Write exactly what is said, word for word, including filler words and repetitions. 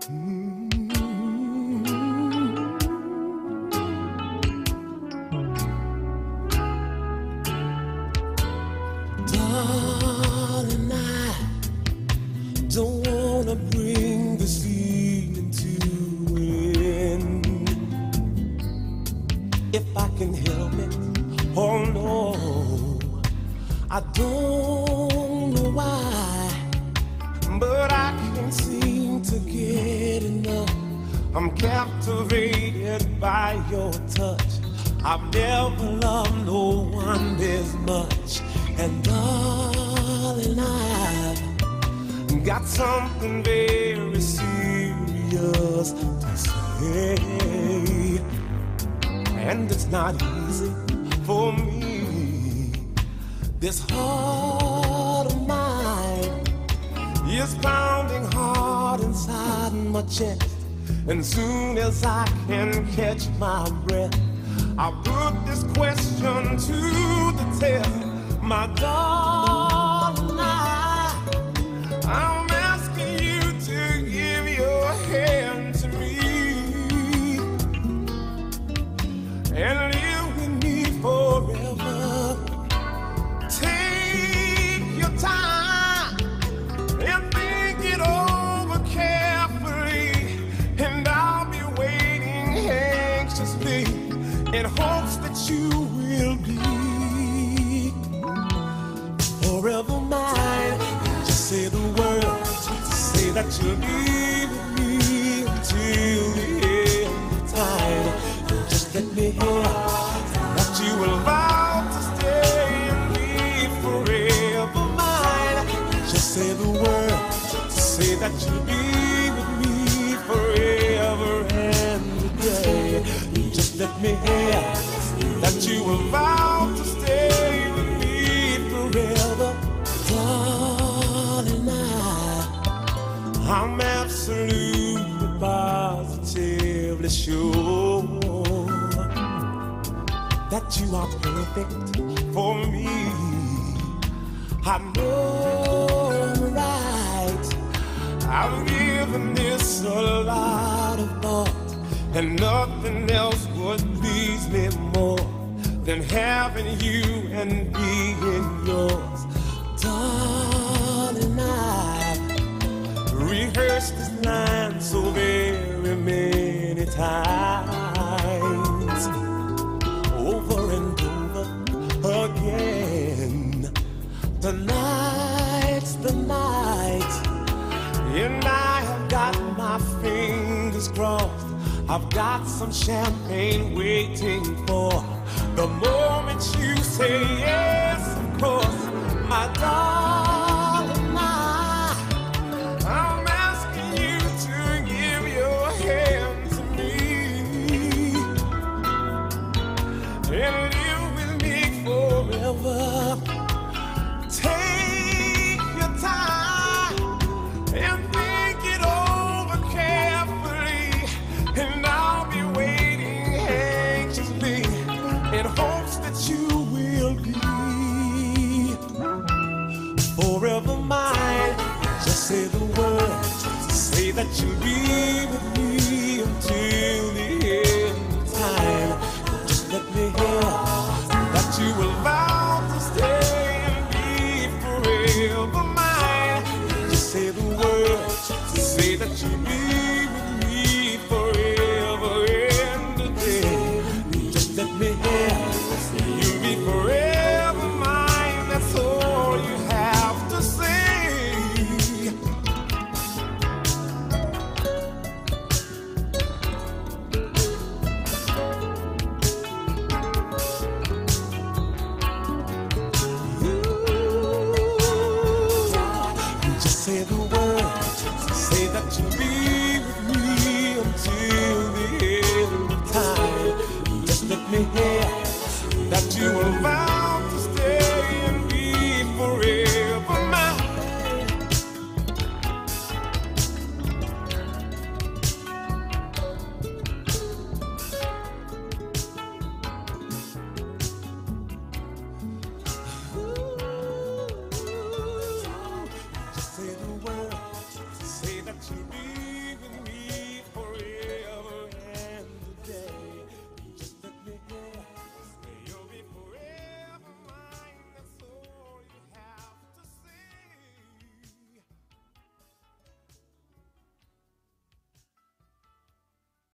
Darling, I don't wanna bring this evening to an end. If I can help it, oh no, I don't know why, but I can't seem to get enough. I'm captivated by your touch. I've never loved no one this much. And darling, I've got something very serious to say. And it's not easy for me. This heart of mine is pounding hard inside my chest. And soon as I can catch my breath, I'll put this question to the test. My darling, I, I'm asking you to give your hand to me and live with me forever. Take your time and think it over carefully, and I'll be waiting anxiously in hopes that you will be forever mine. Just say the word, say that you'll be with me until the end of time. Just let me hear that you will vow to stay and be forever mine. Just say the word, say that you'll be with me forever and a day. Just let me hear that you will vow to stay with me forever. Darling, I, I'm absolutely positively sure that you are perfect for me. I know I'm right. I've given this a lot of thought, and nothing else would please me more than having you and being yours. Darling, I've rehearsed this line so very many times, over and over again. Tonight's the night, and I have got my fingers crossed. I've got some champagne waiting for the moment you say yes, of course. My darling, I, I'm asking you to give your hand to me and live with me forever. Take your time and think it over carefully, and I'll be waiting anxiously in hopes that you will be forever mine. Just say the word, say that you'll be with me until the end of time. Just let me hear that you will vow to stay and be forever mine. Just say the word, say that you'll be with me forever and a day. Just let me hear you'll be forever mine. That's all you have to say. Ooh, just say the word.